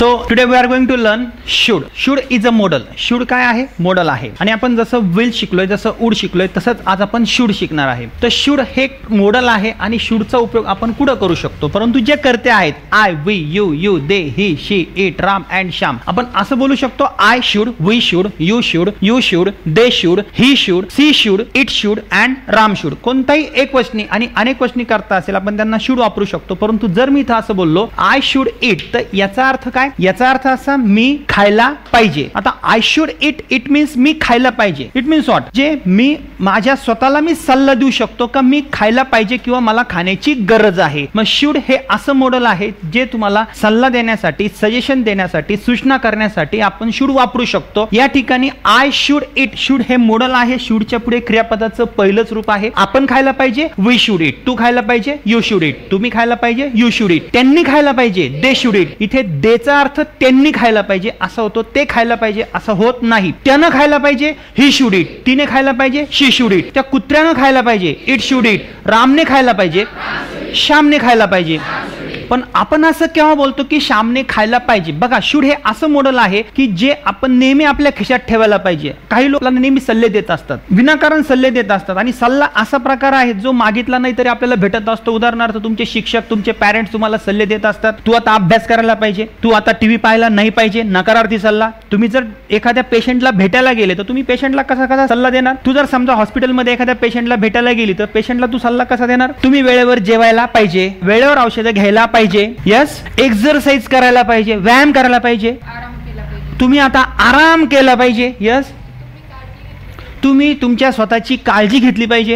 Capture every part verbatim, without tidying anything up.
So today we are going to learn should. Should is a model. Should काय आहे? Model आहे. आणि आपण जसं विल शिकलोय, जसं वुड शिकलोय, तसंच आज आपण शुड शिकणार आहे. तर शुड हे मॉडल आहे आणि शुडचा उपयोग आपण कुठं करू शकतो. परंतु जे करते आहेत I, we, you, you, they, he, she, it, Ram and Shyam, आपण असं बोलू शकतो I should, we should, you should, you should, they should, he should, she should, it should and Ram should. कोणताही एक वचनी आणि अनेक वचनी करता असेल आपण त्यांना शुड वापरू शकतो. परंतु जर मी इथं असं बोललो आय शुड इट, तर याचा अर्थ काय? याचा अर्थ असा मी खायला पाहिजे. आता I should eat, it means मी खायला पाहिजे. It means what? जे मी माझ्या स्वतःला मी सल्ला देऊ शकतो का मी खायला पाहिजे किंवा मला खाण्याची गरज आहे. मग शुड हे असं मॉडेल आहे जे तुम्हाला सल्ला देण्यासाठी, सजेशन देण्यासाठी, सूचना करण्यासाठी आपण शुड वापरू शकतो. या ठिकाणी आय शुड इट, शुड हे मॉडेल आहे. शुडच्या पुढे क्रियापदाचं पहिलंच रूप आहे. आपण खायला पाहिजे, वी शुड इट. तू खायला पाहिजे, यू शुड इट. तुम्ही खायला पाहिजे, यू शुड इट. त्यांनी खायला पाहिजे, दे शुड इट. इथे देचा अर्थ त्यांनी खायला पाहिजे असा होतो, ते खायला पाहिजे असं होत नाही. त्यानं खायला पाहिजे, ही शुड इट. तिने खायला पाहिजे, शी शुड इट. त्या कुत्र्यानं खायला पाहिजे, इट शुड इट. रामने खायला पाहिजे, श्यामने खायला पाहिजे. पण आपण असं केव्हा बोलतो की श्यामने खायला पाहिजे? बघा, शुड हे असं मॉडेल आहे की जे आपण नेहमी आपल्या खिशात ठेवायला पाहिजे. काही लोकांना नेहमी सल्ले देत असतात, विनाकारण सल्ले देत असतात. आणि सल्ला असा प्रकार आहे जो मागितला नाही तरी आपल्याला भेटत असतो. उदाहरणार्थ तुमचे शिक्षक, तुमचे पॅरेंट्स तुम्हाला सल्ले देत असतात. तू आता अभ्यास करायला पाहिजे, तू आता टीव्ही पाहायला नाही पाहिजे. नकारार्थी सल्ला. तुम्ही जर एखाद्या पेशंटला भेटायला गेले तर तुम्ही पेशंटला कसा कसा सल्ला देणार? तू जर समजा हॉस्पिटलमध्ये एखाद्या पेशंटला भेटायला गेली तर पेशंटला तू सल्ला कसा देणार? तुम्ही वेळेवर जेवायला पाहिजे, वेळेवर औषधं घ्यायला पाहिजे, यस, एक्सरसाइज करायला पाहिजे, व्यायाम करायला पाहिजे, तुम्ही आता आराम केला पाहिजे, यस, तुम्ही तुमच्या स्वतःची काळजी घेतली पाहिजे.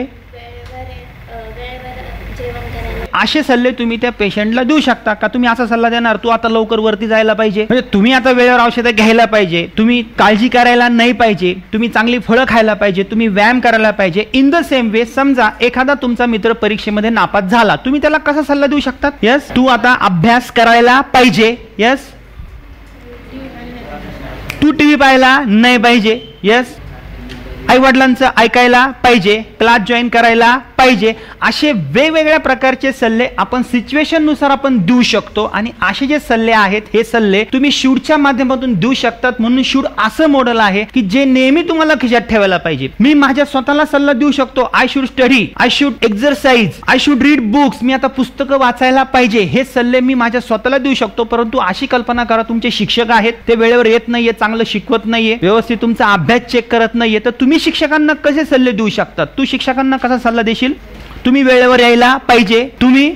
असे सल्ले तुम्ही त्या पेशंटला देऊ शकता का? तुम्ही असा सल्ला देणार तू आता लवकर वरती जायला पाहिजे, म्हणजे तुम्ही आता वेळेवर औषधं घ्यायला पाहिजे, तुम्ही काळजी करायला नाही पाहिजे, तुम्ही चांगली फळं खायला पाहिजे, तुम्ही व्यायाम करायला पाहिजे. इन द सेम वे समजा एखादा तुमचा मित्र परीक्षेमध्ये नापास झाला, तुम्ही त्याला कसा सल्ला देऊ शकतात? यस, तू आता अभ्यास करायला पाहिजे, यस, तू टीव्ही पाहायला नाही पाहिजे, यस, आई वडिलांचं ऐकायला पाहिजे, क्लास जॉईन करायला पाहिजे. असे वेगवेगळ्या प्रकारचे सल्ले आपण सिच्युएशन नुसार आपण देऊ शकतो. आणि असे जे सल्ले आहेत हे सल्ले तुम्ही शूडच्या माध्यमातून देऊ शकतात. म्हणून शूड असं मॉडेल आहे की जे नेहमी तुम्हाला खिशात ठेवायला पाहिजे. मी माझ्या स्वतःला सल्ला देऊ शकतो, I should study, I should exercise, I should read books. मी आता पुस्तकं वाचायला पाहिजे. हे सल्ले मी माझ्या स्वतःला देऊ शकतो. परंतु अशी कल्पना करा तुमचे शिक्षक आहेत, ते वेळेवर येत नाहीये, चांगलं शिकवत नाहीये, व्यवस्थित तुमचा अभ्यास चेक करत नाहीये, तर तुम्ही शिक्षकांना कसे सल्ले देऊ शकतात? तू शिक्षकांना कसा सल्ला देशील? तुम्ही वेळेवर यायला पाहिजे, तुम्ही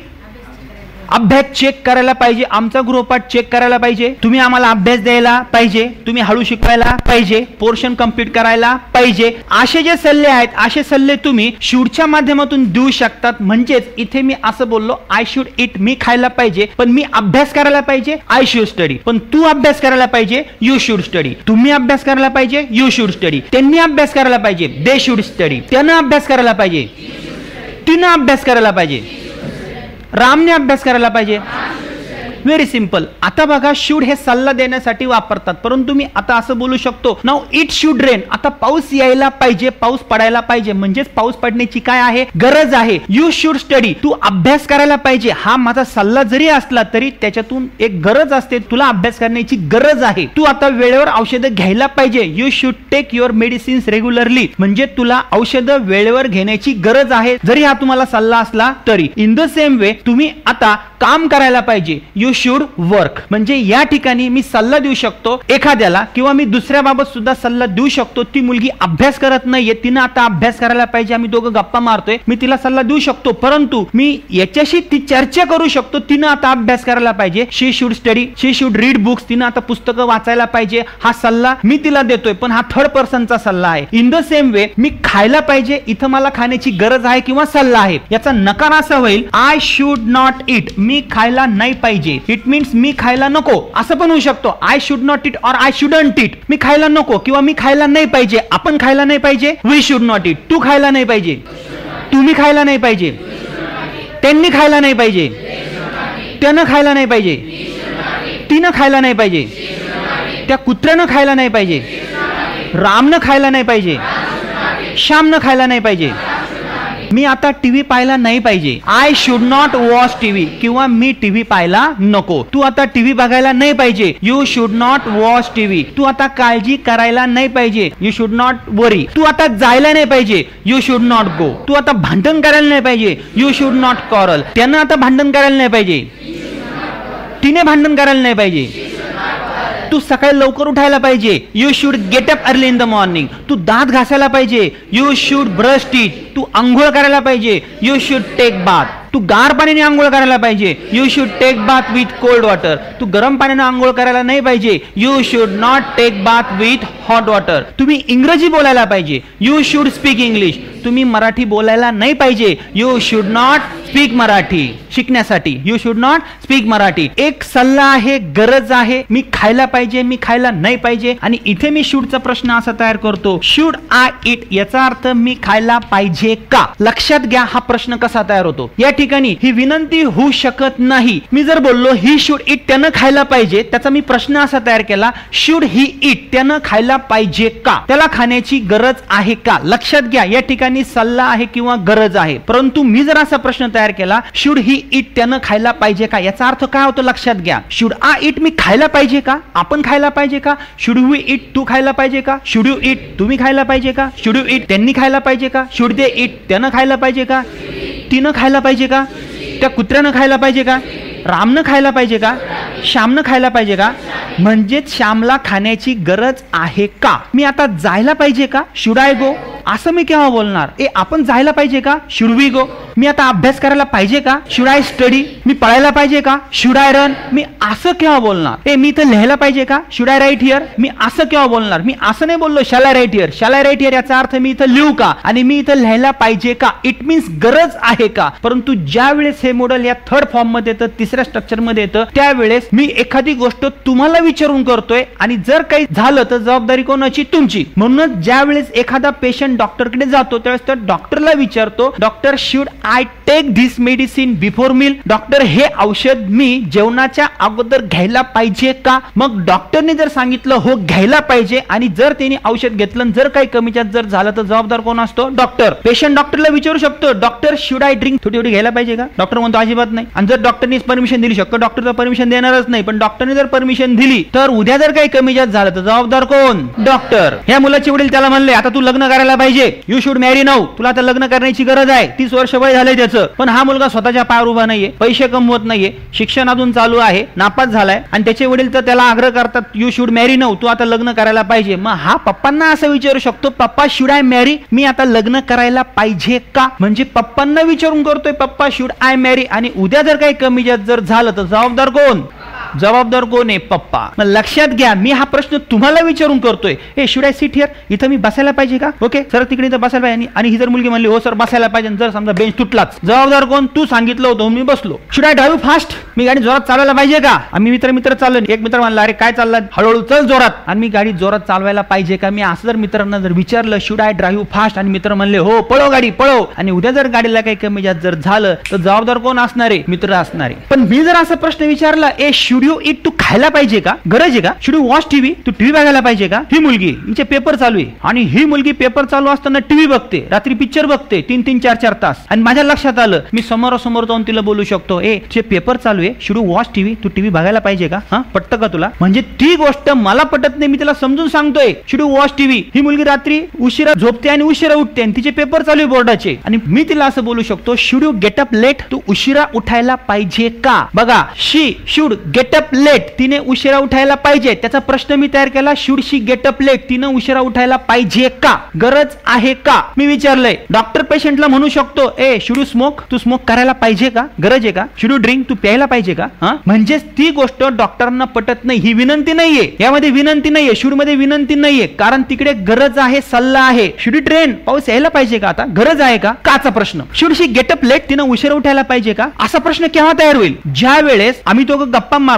अभ्यास चेक करायला पाहिजे, आमचा गृहपाठ चेक करायला पाहिजे, तुम्ही आम्हाला अभ्यास द्यायला पाहिजे, तुम्ही हळू शिकवायला पाहिजे, पोर्शन कंप्लीट करायला पाहिजे. असे जे सल्ले आहेत असे सल्ले तुम्ही शूडच्या माध्यमातून देऊ शकतात. म्हणजेच इथे मी असं बोललो आय शुड इट, मी खायला पाहिजे, पण मी अभ्यास करायला पाहिजे, आय शुड स्टडी. पण तू अभ्यास करायला पाहिजे, यू शुड स्टडी. तुम्ही अभ्यास करायला पाहिजे, यू शुड स्टडी. त्यांनी अभ्यास करायला पाहिजे, दे शुड स्टडी. त्यानं अभ्यास करायला पाहिजे, तिनं अभ्यास करायला पाहिजे, रामने अभ्यास करायला पाहिजे. Very simple. आता बघा, शुड हे सल्ला देण्यासाठी वापरतात. परंतु मी आता असं बोलू शकतो, नाउ इट शुड रेन. आता पाऊस यायला पाहिजे, पाऊस पडायला पाहिजे, म्हणजेच पाऊस पडण्याची काय आहे? गरज आहे. यू शुड स्टडी, तू अभ्यास करायला पाहिजे. हा माझा सल्ला जरी असला तरी त्याच्यातून एक गरज असते, तुला अभ्यास करण्याची गरज आहे. तू आता वेळेवर औषधं घ्यायला पाहिजे. You should take your medicines regularly, म्हणजे तुला औषधं वेळेवर घेण्याची गरज आहे, जरी हा तुम्हाला सल्ला असला तरी. इन द सेम वे तुम्ही आता काम करायला पाहिजे, यू शुड वर्क. म्हणजे या ठिकाणी मी सल्ला देऊ शकतो एखाद्याला, किंवा मी दुसऱ्या बाबत सुद्धा सल्ला देऊ शकतो. ती मुलगी अभ्यास करत नाहीये, तिनं आता अभ्यास करायला पाहिजे, आम्ही दोघं गप्पा मारतोय, मी तिला सल्ला देऊ शकतो. परंतु मी याच्याशी ती चर्चा करू शकतो, तिनं आता अभ्यास करायला पाहिजे, she should study, she should read books, तिनं आता पुस्तकं वाचायला पाहिजे. हा सल्ला मी तिला देतोय, पण हा थर्ड पर्सनचा सल्ला आहे. इन द सेम वे मी खायला पाहिजे, इथं मला खाण्याची गरज आहे किंवा सल्ला आहे. याचा नकार असा होईल, आय शुड नॉट इट, मी खायला नाही पाहिजे. इट मीन्स मी खायला नको. असं पण होऊ शकतो, आय शुड नॉट इट और आय शुडंट इट. मी खायला नको किंवा मी खायला नाही पाहिजे, आपण खायला नाही पाहिजे, वी शुड नॉट इट. तू खायला नाही पाहिजे, तुम्ही खायला नाही पाहिजे, त्यांनी खायला नाही पाहिजे, त्यानं खायला नाही पाहिजे, तिनं खायला नाही पाहिजे, त्या कुत्र्यानं खायला नाही पाहिजे, रामनं खायला नाही पाहिजे, श्यामनं खायला नाही पाहिजे, मी आता टीव्ही पाहायला नाही पाहिजे. I should not watch TV किंवा मी टीव्ही पाहायला नको. तू आता टीव्ही बघायला नाही पाहिजे. You should not watch TV. तू आता काळजी करायला नाही पाहिजे. You should not worry. तू आता जायला नाही पाहिजे. You should not go. तू आता भांडण करायला नाही पाहिजे. You should not quarrel. त्यानं आता भांडण करायला नाही पाहिजे. तिने भांडण करायला नाही पाहिजे. तू सकाळी लवकर उठायला पाहिजे. You should get up early in the morning. तू दात घासायला पाहिजे. You should brush teeth. तू आंघोळ करायला पाहिजे. You should take bath. तू गार पाण्याने आंघोळ करायला पाहिजे. You should take bath with cold water. तू गरम पाण्याने आंघोळ करायला नाही पाहिजे. You should not take bath with hot water. तुम्ही इंग्रजी बोलायला पाहिजे. You should speak English. तुम्ही मराठी बोलायला नाही पाहिजे. You should not speak Marathi. शिकण्यासाठी you should not speak Marathi. एक सल्ला आहे, गरज आहे. मी खायला पाहिजे, मी खायला नाही पाहिजे. आणि इथे मी शूडचा प्रश्न असा तयार करतो, शुड आय इट. याचा अर्थ मी खायला पाहिजे का. लक्षात घ्या हा प्रश्न कसा तयार होतो. या ठिकाणी ही विनंती होऊ शकत नाही. मी जर बोललो ही शुड इट, त्यानं खायला पाहिजे, त्याचा मी प्रश्न असा तयार केला, शुड ही इट, त्यानं खायला पाहिजे का, त्याला खाण्याची गरज आहे का. लक्षात घ्या या ठिकाणी सल्ला आहे किंवा गरज आहे. परंतु मी जर असा प्रश्न तयार केला, शुड ही इट, त्यानं खायला पाहिजे का, याचा अर्थ काय होतो लक्षात घ्या. शुड आय इट, मी खायला पाहिजे का, आपण खायला पाहिजे का. शुड वी इट, तू खायला पाहिजे का. शुड यू इट, तुम्ही खायला पाहिजे का. शुड यू इट, त्यांनी खायला पाहिजे का. शुड दे इट, त्यानं खायला पाहिजे का. तिनं खायला पाहिजे का. त्या कुत्र्यानं खायला पाहिजे का. रामनं खायला पाहिजे का. श्यामनं खायला पाहिजे का. म्हणजेच श्यामला खाण्याची गरज आहे का. मी आता जायला पाहिजे का. शुड आय गो, असं मी केव्हा बोलणार. ए आपण जायला पाहिजे का. शुड वी गो. मी आता अभ्यास करायला पाहिजे का. Should I study. मी पळायला पाहिजे का. Should I run. मी असं केव्हा बोलणार. ए मी इथं लिहायला पाहिजे का. Should I write here. मी असं केव्हा बोलणार. मी असं नाही बोललो shall I write here. Shall I write here याचा अर्थ मी इथं लिहू का आणि मी इथं लिहायला पाहिजे का. इट मीन्स गरज आहे का. परंतु ज्या वेळेस हे मॉडेल या थर्ड फॉर्म मध्ये येतं, तिसऱ्या स्ट्रक्चर मध्ये येतं, त्यावेळेस मी एखादी गोष्ट तुम्हाला विचारून करतोय आणि जर काही झालं तर जबाबदारी कोणाची, तुमची. म्हणूनच ज्या वेळेस एखादा पेशंट डॉक्टरकडे जातो त्यावेळेस तर डॉक्टरला विचारतो, doctor should I take this medicine before meal. Doctor हे औषध मी जेवणाच्या अगोदर घ्यायला पाहिजे का. मग डॉक्टरने जर सांगितलं हो घ्यायला पाहिजे आणि जर त्यांनी औषध घेतलं जर काही कमी जास्त जर झालं तर जबाबदार कोण असतो, डॉक्टर. पेशंट डॉक्टरला विचारू शकतो, डॉक्टर शुड आय ड्रिंक, थोडी थोडी घ्यायला पाहिजे का. डॉक्टर म्हणतो अजिबात नाही. आणि जर डॉक्टरने परमिशन दिली, शकतो डॉक्टर तर परमिशन देणारच नाही, पण डॉक्टरने जर परमिशन दिली तर उद्या जर काही कमी जास्त झालं तर जबाबदार कोण, डॉक्टर. ह्या मुलाचे वडील त्याला म्हणले आता तू लग्न करायला पाहिजे. You should marry now. तुला आता लग्न करण्याची गरज आहे. तीस वर्ष वय झालंय त्याचं, पण हा मुलगा स्वतःच्या पायावर उभा नाहीये, पैसे कमवत नाहीये, शिक्षण अजून चालू आहे, नापास झालाय आणि त्याचे वडील तर त्याला आग्रह करतात यू शुड मॅरी नाऊ, तू आता लग्न करायला पाहिजे. मग हा पप्पांना असं विचारू शकतो, पप्पा शुड आय मॅरी, मी आता लग्न करायला पाहिजे का. म्हणजे पप्पांना विचारून करतोय पप्पा शुड आय मॅरी आणि उद्या जर काही कमी जास्त जर झालं तर जबाबदार कोण, जबाबदार कोण आहे, पप्पा. मग लक्षात घ्या मी हा प्रश्न तुम्हाला विचारून करतोय, हे शुड आय सिट हिअर, इथं मी बसायला पाहिजे का. ओके सर तिकडे इथं बसायला पाहिजे. आणि ही जर मुलगी म्हणली हो सर बसायला पाहिजे, जर समजा बेंच तुटलाच, जबाबदार कोण, तू सांगितलं होतं मी बसलो. शुड आय ड्राईव्ह फास्ट, मी गाडी जोरात चालवायला पाहिजे का. आम्ही मित्र मित्र चाललो, एक मित्र म्हणला अरे काय चाललं, हळूहळू चल जोरात, आणि मी गाडी जोरात चालवायला पाहिजे का. मी असं जर मित्रांना जर विचारलं शुड आय ड्राईव्ह फास्ट आणि मित्र म्हणले हो पळव गाडी पळव, आणि उद्या जर गाडीला काही कमी जास्त जर झालं तर जबाबदार कोण असणार आहे, मित्र असणार आहे. पण मी जर असा प्रश्न विचारला ए शुड यू इट, तू खायला पाहिजे का, गरज आहे का. शुड यू वॉच टीव्ही, तू टीव्ही बघायला पाहिजे का. ही मुलगी हिचे पेपर चालू आहे आणि ही मुलगी पेपर चालू असताना टीव्ही बघते, रात्री पिक्चर बघते तीन तीन चार चार तास. आणि माझ्या लक्षात आलं मी समोरासमोर जाऊन तिला बोलू शकतो ए तुझे पेपर चालू आहे, शुड यू वॉच टीव्ही, तू टीव्ही बघायला पाहिजे का. हा पटतं का तुला. म्हणजे ती गोष्ट मला पटत नाही, मी तिला समजून सांगतोय शुड यू वॉच टीव्ही. ही मुलगी रात्री उशिरा झोपते आणि उशिरा उठते आणि तिचे पेपर चालू आहे बोर्डाचे, आणि मी तिला असं बोलू शकतो should you get up late, तू उशिरा उठायला पाहिजे का. बघा she should get up late, तिने उशिरा उठायला पाहिजे. त्याचा प्रश्न मी तयार केला should she get up late, तिनं उशिरा उठायला पाहिजे का, गरज आहे का. मी विचारलंय डॉक्टर पेशंटला म्हणू शकतो ए शुड यू स्मोक, तू स्मोक करायला पाहिजे का, गरज आहे का. शुड यू ड्रिंक, तू प्यायला पाहिजे का. हा म्हणजेच ती गोष्ट डॉक्टरांना पटत नाही, ही विनंती नाहीये, यामध्ये विनंती नाहीये, शुड मध्ये विनंती नाहीये, कारण तिकडे गरज आहे, सल्ला आहे. शुड यू ट्रेन, पाऊस यायला पाहिजे का, आता गरज आहे का, काचा प्रश्न. Should she get up late, तिनं उशिरा उठायला पाहिजे का, असा प्रश्न केव्हा तयार होईल, ज्या वेळेस आम्ही दोघं गप्पा मारतो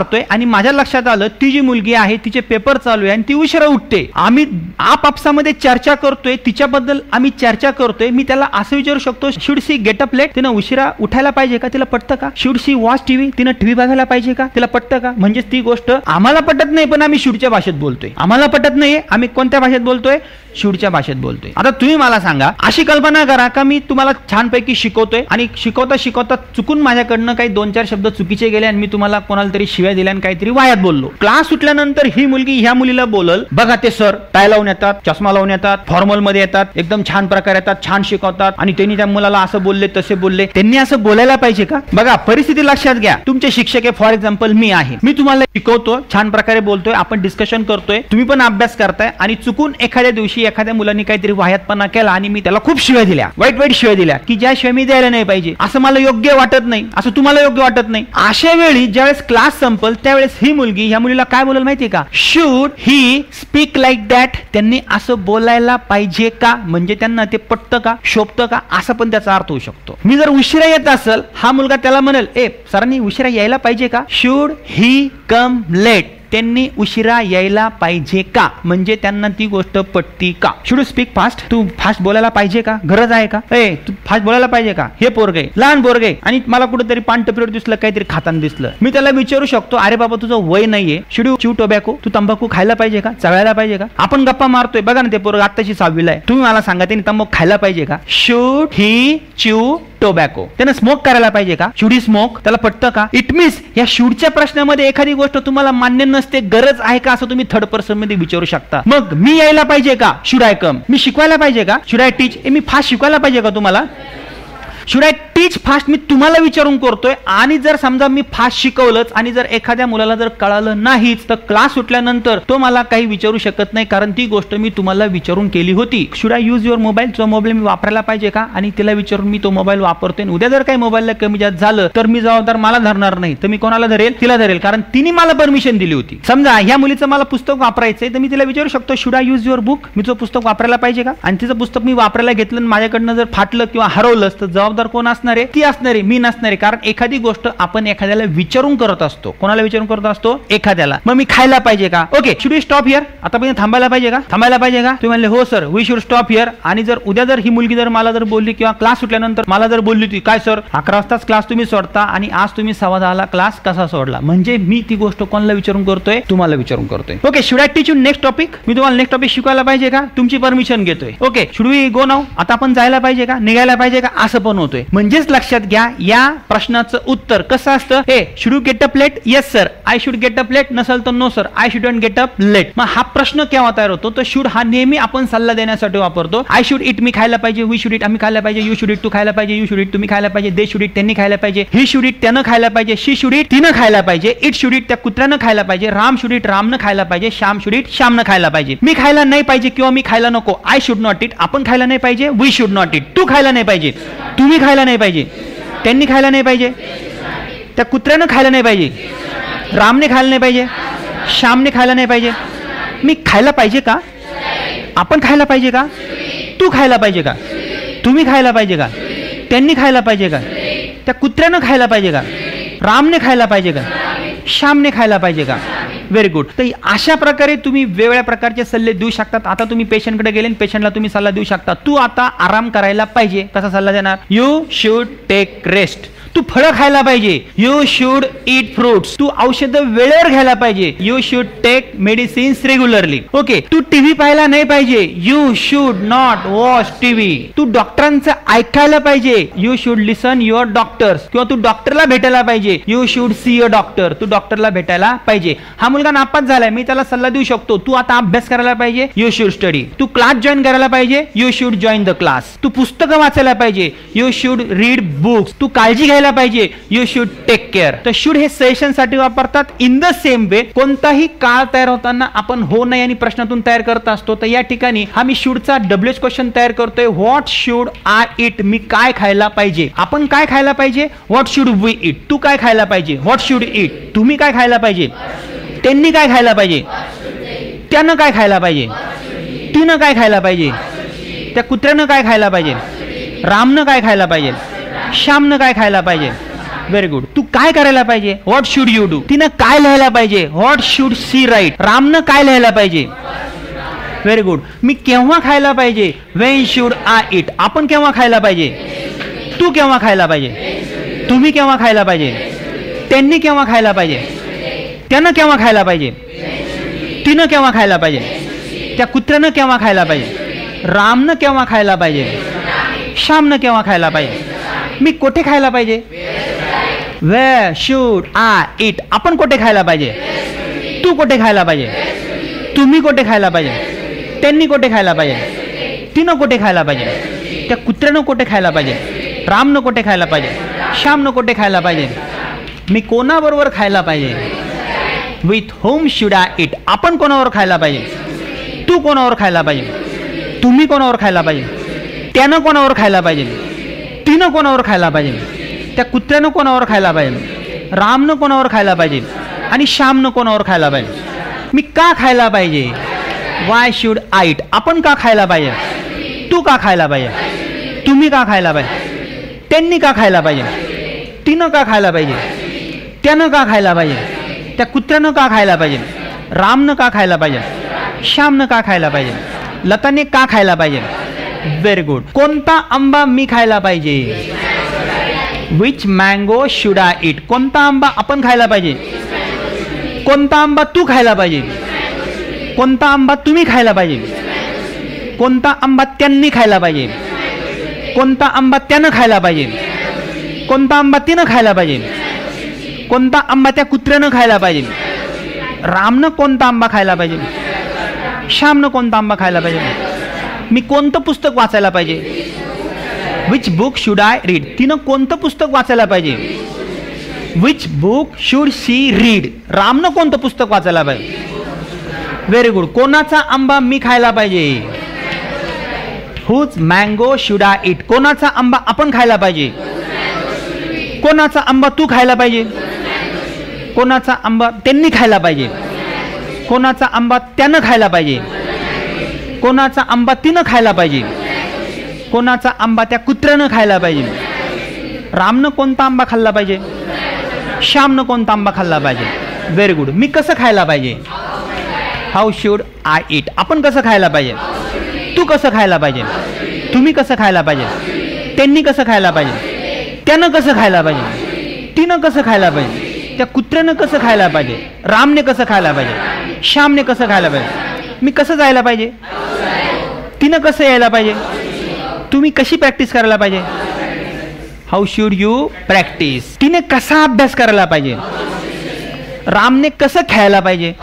मारतोय आणि माझ्या लक्षात आलं ती जी मुलगी आहे तिचे पेपर चालू आहे आणि ती उशिरा उठते. आम्ही आपापसामध्ये चर्चा करतोय, तिच्याबद्दल आम्ही चर्चा करतोय. मी त्याला असं विचारू शकतो, should she get up late? तिनं उशिरा उठायला पाहिजे का? तिला पटतं का? Should she watch TV? तिनं टीव्ही बघायला पाहिजे का? तिला पटतं का? म्हणजेच ती गोष्ट आम्हाला पटत नाही, पण आम्ही शुडच्या भाषेत बोलतोय. आम्हाला पटत नाहीये, आम्ही कोणत्या भाषेत बोलतोय? शुडच्या भाषेत बोलतोय. आता तुम्ही मला सांगा, अशी कल्पना करा का मी तुम्हाला छानपैकी शिकवतोय आणि शिकवता शिकवता चुकून माझ्याकडनं काही दोन चार शब्द चुकीचे गेले आणि मी तुम्हाला कोणाला तरी शिव्या दिल्या आणि काहीतरी वायात बोललो. क्लास सुटल्यानंतर ही मुलगी ह्या मुलीला बोलल, बघा ते सर टाय लावून येतात, चष्मा लावून येतात, फॉर्मल मध्ये येतात, एकदम छान प्रकारे येतात, छान शिकवतात आणि त्यांनी त्या मुलाला असं बोलले तसे बोलले. त्यांनी असं बोलायला पाहिजे का? बघा परिस्थिती लक्षात घ्या. तुमचे शिक्षक आहे, फॉर एक्झाम्पल मी आहे, मी तुम्हाला शिकवतो, छान प्रकारे बोलतोय, आपण डिस्कशन करतोय, तुम्ही पण अभ्यास करताय आणि चुकून एखाद्या दिवशी एखाद्या मुलांनी काहीतरी वाह्यातपणा केला आणि मी त्याला खूप शिव्या दिल्या, वाईट वाईट शिव्या दिल्या की ज्या शिव्या मी द्यायला नाही पाहिजे, असं मला योग्य वाटत नाही, असं तुम्हाला योग्य वाटत नाही. अशा वेळी ज्यावेळेस क्लास संपल त्यावेळेस ही मुलगी ह्या मुलीला काय बोलेल माहितीये का? Should he speak like that? त्यांनी असं बोलायला पाहिजे का? म्हणजे त्यांना ते पटतं का, शोभतं का, असं पण त्याचा अर्थ होऊ शकतो. मी जर उशिरा येत असेल, हा मुलगा त्याला म्हणेल, ए सरांनी उशिरा यायला पाहिजे का? Should he come late? त्यांनी उशिरा यायला पाहिजे का? म्हणजे त्यांना ती गोष्ट पटती का? Should speak fast? तू फास्ट बोलायला पाहिजे का? गरज आहे का? ए तू फास्ट बोलायला पाहिजे का? हे पोरगे लहान पोरगे आणि मला कुठेतरी पान टपरीवर दिसलं, काहीतरी खाताना दिसलं, मी त्याला विचारू शकतो, अरे बाबा तुझं वय नाहीये, शुड यू च्यू टोबॅको? तू तंबाखू खायला पाहिजे का? चळायला पाहिजे का? आपण गप्पा मारतोय, बघा ना ते पोरग आत्ताशी सहावीला आहे, तुम्ही मला सांगा त्यांनी तंबाखू खायला पाहिजे का? शुड ही च्यू टोबॅको? त्यानं स्मोक करायला पाहिजे का? Should he smoke? त्याला पटतं का? इट मीन्स या शूडच्या प्रश्नामध्ये एखादी गोष्ट तुम्हाला मान्य नसते, गरज आहे का असं तुम्ही थर्ड पर्सन मध्ये विचारू शकता. मग मी यायला पाहिजे का? शुड आय कम? मी शिकवायला पाहिजे का? Should I teach? मी फास्ट शिकवायला पाहिजे का तुम्हाला? Should I teach fast? मी तुम्हाला विचारून करतोय. आणि जर समजा मी फास्ट शिकवलंच आणि जर एखाद्या मुलाला जर कळालं नाहीच तर क्लास सुटल्यानंतर तो मला काही विचारू शकत नाही, कारण ती गोष्ट मी तुम्हाला विचारून केली होती. Should I use your mobile? तो मोबाईल मी वापरायला पाहिजे का? आणि तिला विचारून मी तो मोबाईल वापरतोय. उद्या जर काही मोबाईलला कमी जास्त झालं तर मी जबाबदार मला धरणार नाही, तर मी कोणाला धरेल? तिला धरेल, कारण तिने मला परमिशन दिली होती. समजा ह्या मुलीचं मला पुस्तक वापरायचंय तर मी तिला विचारू शकतो, should I use your book? मी तुझं पुस्तक वापरायला पाहिजे का? आणि तिचं पुस्तक मी वापरायला घेतलं आणि माझ्याकडनं जर फाटलं किंवा हरवलं तर जबाबदार कोण असणार आहे? ती असणार आहे, मी नसणार आहे. कारण एखादी गोष्ट आपण एखाद्याला विचारून करत असतो. कोणाला विचारून करत असतो? एखाद्याला. मग मी खायला पाहिजे का? Okay, should we stop here? आता पण थांबायला पाहिजे का? थांबायला पाहिजे का? तुम्ही म्हणले हो sir we should stop here. आणि जर उद्या जर ही मुलगी जर मला जर बोलली किंवा क्लास सुटल्यानंतर मला जर बोलली होती, काय सर अकरा वाजताच क्लास तुम्ही सोडता आणि आज तुम्ही सव्वा दहाला क्लास कसा सोडला? म्हणजे मी ती गोष्ट कोणाला विचारून करतोय? तुम्हाला विचारून करतोय. Okay, should I teach you next topic? मी तुम्हाला नेक्स्ट टॉपिक शिकवायला पाहिजे का? तुमची परमिशन घेतोय. Okay, should we go now? आता आपण जायला पाहिजे का? निघायला पाहिजे का? असं पण होतोय. म्हणजेच लक्षात घ्या, या प्रश्नाचं उत्तर कसं असतं? हे should you get up late? Yes sir I should get up late. नसेल तर no sir I shouldn't get up late. मग हा प्रश्न केव्हा तयार होतो? तर शुड हा नेहमी आपण सल्ला देण्यासाठी वापरतो. I should it? मी खायला पाहिजे. We should eat? आम्ही खायला पाहिजे. You should eat? तू खायला पाहिजे. You should eat? तुम्ही खायला पाहिजे. They should eat? त्यांनी खायला पाहिजे. He should eat? त्यानं खायला पाहिजे. She should eat? तिनं खायला पाहिजे. It should eat? त्या कुत्र्यानं खायला पाहिजे. Ram should it? रामनं खायला पाहिजे. Shyam should it? श्यामनं खायला पाहिजे. मी खायला नाही पाहिजे किंवा मी खायला नको. I should not eat? आपण खायला नाही पाहिजे. We should not eat? तू खायला नाही पाहिजे. तुम्ही खायला नाही पाहिजे. त्यांनी खायला नाही पाहिजे. त्या कुत्र्यानं खायला नाही पाहिजे. रामने खायला नाही पाहिजे. श्यामने खायला नाही पाहिजे. मी खायला पाहिजे का? आपण खायला पाहिजे का? तू खायला पाहिजे का? तुम्ही खायला पाहिजे का? त्यांनी खायला पाहिजे का? त्या कुत्र्यानं खायला पाहिजे का? रामने खायला पाहिजे का? श्यामने खायला पाहिजे का? Very good. तर अशा प्रकारे तुम्ही वेगवेगळ्या प्रकारचे सल्ले देऊ शकतात. आता तुम्ही पेशंटकडे गेले आणि पेशंटला तुम्ही सल्ला देऊ शकता, तू आता आराम करायला पाहिजे. कसा सल्ला देणार? You should take rest. तू फळं खायला पाहिजे. You should eat fruits. तू औषध वेळेवर घ्यायला पाहिजे. You should take medicines regularly. Okay, तू टीव्ही पाहायला नाही पाहिजे. You should not watch TV. तू डॉक्टरांचं ऐकायला पाहिजे. You should listen your doctors. किंवा तू डॉक्टरला भेटायला पाहिजे. You should see a doctor. तू डॉक्टरला भेटायला पाहिजे. हा मुलगा नापास झालाय, मी त्याला सल्ला देऊ शकतो, तू आता अभ्यास करायला पाहिजे. You should study. तू क्लास जॉईन करायला पाहिजे. You should join the class. तू पुस्तकं वाचायला पाहिजे. You should read books. तू काळजी घ्यायला पाहिजे. You should take care. तर शुड हे सेशन साठी वापरतात. इन द सेम वे कोणताही काळ तयार होताना आपण हो नाही आणि प्रश्नातून तयार करत असतो. तर या ठिकाणी हा मी शुडचा डब्ल्यूएच क्वेश्चन तयार करतोय. What should I eat? मी काय खायला पाहिजे? आपण काय खायला पाहिजे? What should we eat? तू काय खायला पाहिजे? What should eat? तुम्ही काय खायला पाहिजे? त्यांनी काय खायला पाहिजे? त्यानं काय खायला पाहिजे? तिनं काय खायला पाहिजे? त्या कुत्र्यानं काय खायला पाहिजे? रामनं काय खायला पाहिजे? श्यामनं काय खायला पाहिजे? Very good. तू काय काय करायला पाहिजे? What should you do? तिनं काय लिहायला पाहिजे? What should she write? रामनं काय लिहायला पाहिजे? Very good. मी केव्हा खायला पाहिजे? When should I eat? आपण केव्हा खायला पाहिजे? तू केव्हा खायला पाहिजे? तुम्ही केव्हा खायला पाहिजे? त्यांनी केव्हा खायला पाहिजे? त्यानं केव्हा खायला पाहिजे? तिनं केव्हा खायला पाहिजे? त्या कुत्र्यानं केव्हा खायला पाहिजे? रामनं केव्हा खायला पाहिजे? श्यामनं केव्हा खायला पाहिजे? मी कोठे खायला पाहिजे? Where should I eat? आपण कोठे खायला पाहिजे? तू कोठे खायला पाहिजे? तुम्ही कोठे खायला पाहिजे? त्यांनी कोठे खायला पाहिजे? तिनं कोठे खायला पाहिजे? त्या कुत्र्यानं कोठे खायला पाहिजे? रामनं कोठे खायला पाहिजे? श्यामनं कोठे खायला पाहिजे? मी कोणाबरोबर खायला पाहिजे? With whom should I eat? आपण कोणावर खायला पाहिजे? तू कोणावर खायला पाहिजे? तुम्ही कोणावर खायला पाहिजे? त्यानं कोणावर खायला पाहिजे? तिनं कोणावर खायला पाहिजे? त्या कुत्र्यानं कोणावर खायला पाहिजे? रामनं कोणावर खायला पाहिजे? आणि श्यामनं कोणावर खायला पाहिजे? मी का खायला पाहिजे? Why should I eat? आपण का खायला पाहिजे? तू का खायला पाहिजे? तुम्ही का खायला पाहिजे? त्यांनी का खायला पाहिजे? तिनं का खायला पाहिजे? त्यानं का खायला पाहिजे? त्या कुत्र्यानं का खायला पाहिजे? रामनं का खायला पाहिजे? श्यामनं का खायला पाहिजे? लताने का खायला पाहिजे? Very good. कोणता आंबा मी खायला पाहिजे? Which mango should I eat? कोणता आंबा आपण खायला पाहिजे? कोणता आंबा तू खायला पाहिजे? कोणता आंबा तुम्ही खायला पाहिजे? कोणता आंबा त्यांनी खायला पाहिजे? कोणता आंबा त्यानं खायला पाहिजे? कोणता आंबा तिनं खायला पाहिजे? कोणता आंबा त्या कुत्र्यानं खायला पाहिजे? रामनं कोणता आंबा खायला पाहिजे? श्यामनं कोणता आंबा खायला पाहिजे? मी कोणतं पुस्तक वाचायला पाहिजे? Which book should I read? तिनं कोणतं पुस्तक वाचायला पाहिजे? Which book should she read? रामनं कोणतं पुस्तक वाचायला पाहिजे? Very good. कोणाचा आंबा मी खायला पाहिजे? Whose mango should I eat? कोणाचा आंबा आपण खायला पाहिजे? कोणाचा आंबा तू खायला पाहिजे? कोणाचा आंबा त्यांनी खायला पाहिजे? कोणाचा आंबा त्यानं खायला पाहिजे? कोणाचा आंबा तिनं खायला पाहिजे? कोणाचा आंबा त्या कुत्र्यानं खायला पाहिजे? रामनं कोणता आंबा खाल्ला पाहिजे? श्यामनं कोणता आंबा खाल्ला पाहिजे? Very good. मी कसं खायला पाहिजे? How should I eat? आपण कसं खायला पाहिजे? तू कसं खायला पाहिजे? तुम्ही कसं खायला पाहिजे? त्यांनी कसं खायला पाहिजे? त्यानं कसं खायला पाहिजे? तिनं कसं खायला पाहिजे? त्या कुत्र्यानं कसं खायला पाहिजे? रामने कसं खायला पाहिजे? श्यामने कसं खायला पाहिजे? मी कसं जायला पाहिजे? तिनं कसं यायला पाहिजे? तुम्ही कशी प्रॅक्टिस करायला पाहिजे? How should you practice? तिने कसा अभ्यास करायला पाहिजे? रामने कसं खेळायला पाहिजे?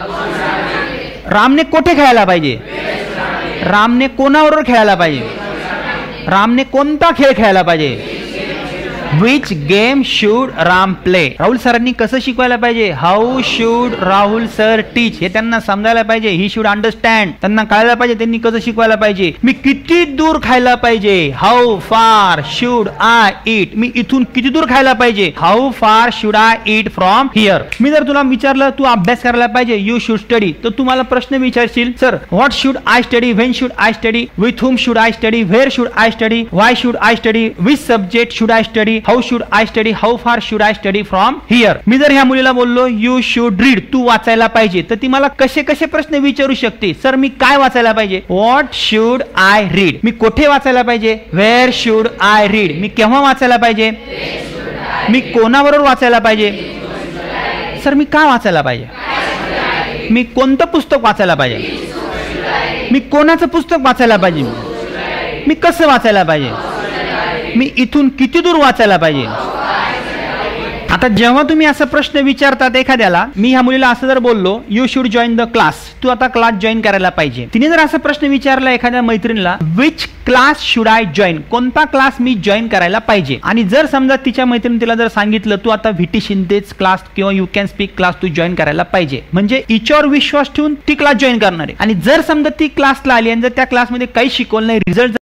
रामने कोठे खेळायला पाहिजे? रामने कोणाबरोबर खेळायला पाहिजे? रामने कोणता खेळ खेळायला पाहिजे? विच game should Ram play? Rahul सरांनी कसं शिकवायला पाहिजे? How should Rahul sir teach? हे त्यांना समजायला पाहिजे. He should understand. त्यांना कळायला पाहिजे त्यांनी कसं शिकवायला पाहिजे. मी किती दूर खायला पाहिजे? हाऊ फार शुड आय ईट? मी इथून किती दूर खायला पाहिजे? How far should I eat from here? मी जर तुला विचारलं तू अभ्यास करायला पाहिजे, यू शुड स्टडी, तर तू मला प्रश्न विचारशील, sir what should I study? When should I study? With whom should I study? Where should I study? Why should I study? Which subject should I study? How should I study? How far should I study from here? मी जर ह्या मुलीला बोललो you should read, तू वाचायला पाहिजे, तर ती मला कसे कसे प्रश्न विचारू शकते? सर मी काय वाचायला पाहिजे? What should I read? मी कोठे वाचायला पाहिजे? Where should I read? मी केव्हा वाचायला पाहिजे? मी कोणाबरोबर वाचायला पाहिजे? सर मी काय वाचायला पाहिजे? मी कोणतं पुस्तक वाचायला पाहिजे? मी कोणाचं पुस्तक वाचायला पाहिजे? मी कसं वाचायला पाहिजे? मी इथून किती दूर वाचायला पाहिजे? आता जेव्हा तुम्ही असा प्रश्न विचारतात एखाद्याला, मी ह्या मुलीला असं जर बोललो you should join the class, तू आता क्लास जॉईन करायला पाहिजे. तिने जर असा प्रश्न विचारला एखाद्या मैत्रिणीला which class should I join? कोणता क्लास मी जॉईन करायला पाहिजे? आणि जर समजा तिच्या मैत्रिणी तिला जर सांगितलं तू आता व्हीटी शिंदेच क्लास किंवा यू कॅन स्पीक क्लास तू जॉईन करायला पाहिजे, म्हणजे हिच्यावर विश्वास ठेवून ती क्लास जॉईन करणार आहे. आणि जर समजा ती क्लासला आली आणि जर त्या क्लासमध्ये काही शिकवलं नाही, रिझल्ट